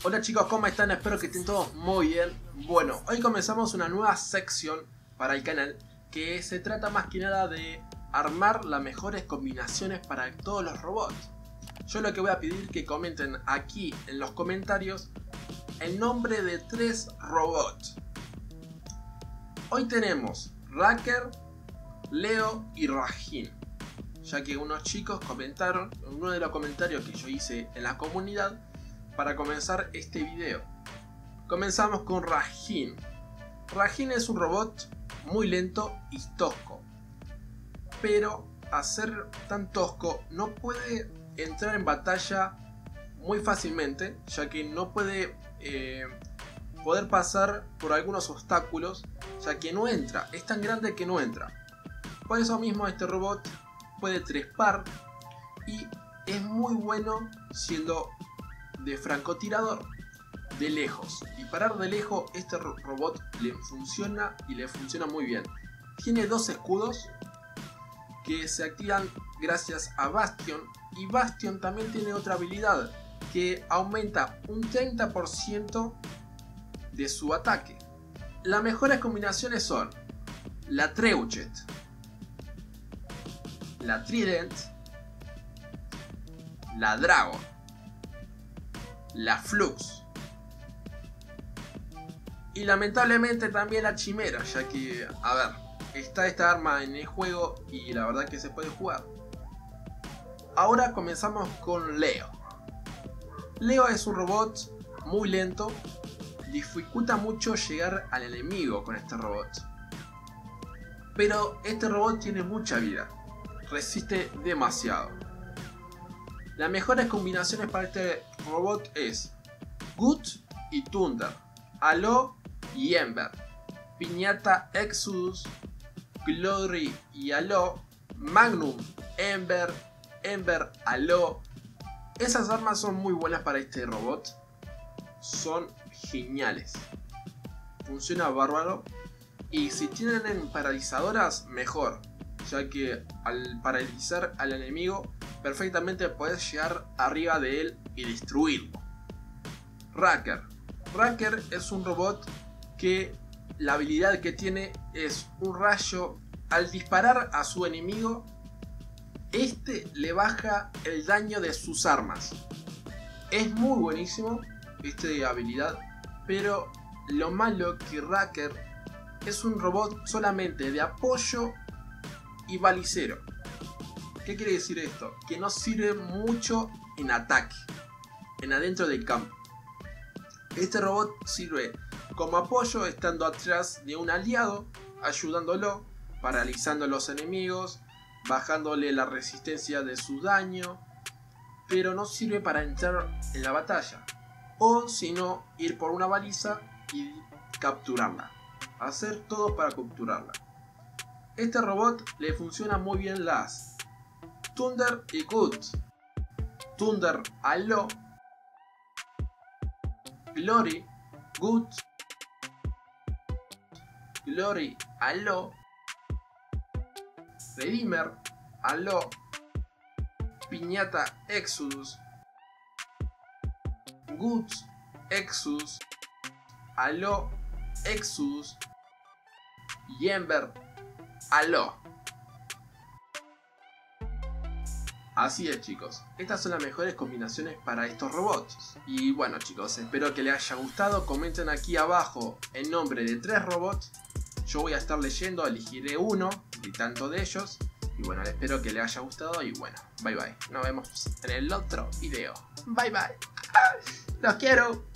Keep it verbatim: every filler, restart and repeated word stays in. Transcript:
Hola chicos, ¿cómo están? Espero que estén todos muy bien. Bueno, hoy comenzamos una nueva sección para el canal que se trata más que nada de armar las mejores combinaciones para todos los robots. Yo lo que voy a pedir que comenten aquí en los comentarios el nombre de tres robots. Hoy tenemos Wrecker, Leo y Rajin, ya que unos chicos comentaron en uno de los comentarios que yo hice en la comunidad para comenzar este video. Comenzamos con Rajin. Rajin es un robot muy lento y tosco, pero a ser tan tosco no puede entrar en batalla muy fácilmente, ya que no puede eh, poder pasar por algunos obstáculos, ya que no entra, es tan grande que no entra. Por eso mismo este robot puede trepar y es muy bueno siendo de francotirador de lejos. Disparar de lejos este ro robot le funciona y le funciona muy bien. Tiene dos escudos que se activan gracias a Bastion, y Bastion también tiene otra habilidad que aumenta un treinta por ciento de su ataque. Las mejores combinaciones son la Treuchet, la Trident, la Dragon, la Flux y lamentablemente también la Chimera, ya que, a ver, está esta arma en el juego y la verdad que se puede jugar. Ahora comenzamos con Leo. Leo es un robot muy lento, dificulta mucho llegar al enemigo con este robot, pero este robot tiene mucha vida, resiste demasiado. Las mejores combinaciones para este robot es Gut y Thunder, Halo y Ember, Piñata Exodus, Glory y Halo, Magnum, Ember, Ember, Halo. Esas armas son muy buenas para este robot, son geniales, funciona bárbaro, y si tienen paralizadoras mejor, ya que al paralizar al enemigo perfectamente puedes llegar arriba de él y destruirlo. Wrecker. Wrecker es un robot que la habilidad que tiene es un rayo. Al disparar a su enemigo, este le baja el daño de sus armas. Es muy buenísimo esta habilidad, pero lo malo que Wrecker es un robot solamente de apoyo y balicero. ¿Qué quiere decir esto? Que no sirve mucho en ataque, en adentro del campo. Este robot sirve como apoyo estando atrás de un aliado, ayudándolo, paralizando a los enemigos, bajándole la resistencia de su daño, pero no sirve para entrar en la batalla, o si no, ir por una baliza y capturarla, hacer todo para capturarla. Este robot le funciona muy bien las Thunder y Gut, Thunder, Halo, Glory, Gut, Glory, Halo, Redeemer, Halo, Piñata Exodus, Gut, Exodus, Halo, Exodus y Ember, Halo. Así es chicos, estas son las mejores combinaciones para estos robots. Y bueno chicos, espero que les haya gustado. Comenten aquí abajo el nombre de tres robots. Yo voy a estar leyendo, elegiré uno de tanto de ellos. Y bueno, espero que les haya gustado y bueno, bye bye. Nos vemos en el otro video. Bye bye. Los quiero.